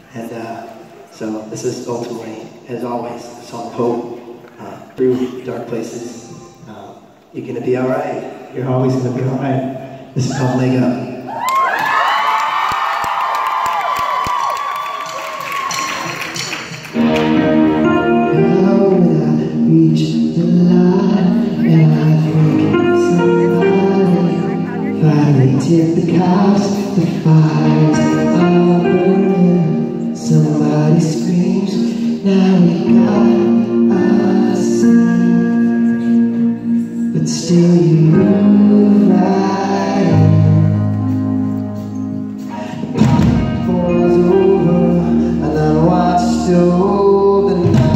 And so this is ultimately, as always, a song of hope through dark places. You're gonna be all right. You're always gonna be all right. This is called Leg Up. Reach the line and I think somebody finally tip the cops, the fires are burning. Somebody screams, now we got us, but still you move right in. The pop falls over and I'm watched over the night.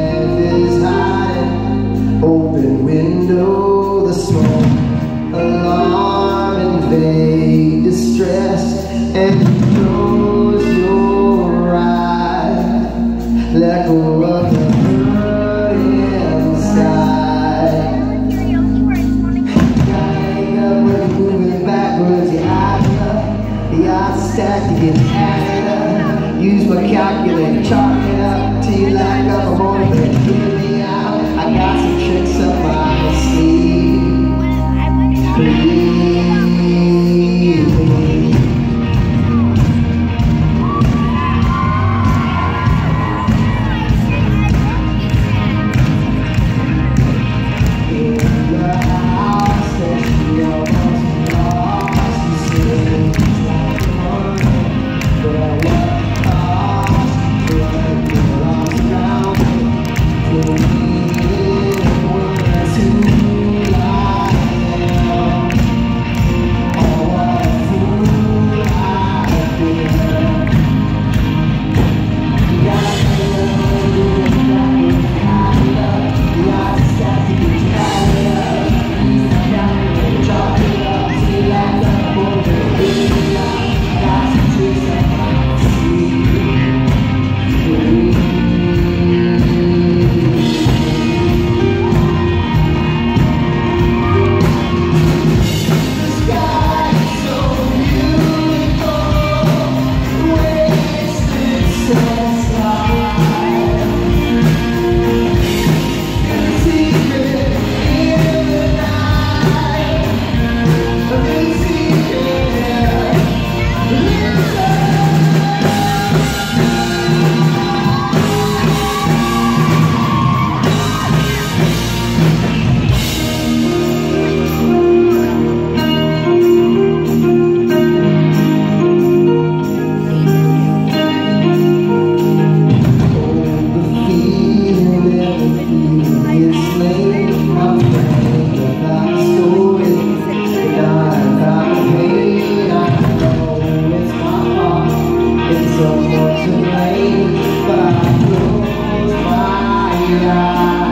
Open window, the smoke, alarm and vague distress, and you close your eyes, let go of the hurting sky. Guiding up when you're moving backwards, your eyes up, the odds stacked to get added up. Use my calculator, chalk it up till you lack up a morning, but hear me out. I got some tricks up my sleeve. In the house that she almost lost, you seem like a woman, but what cost? What belongs around me? Someone to blame, but I close my eyes.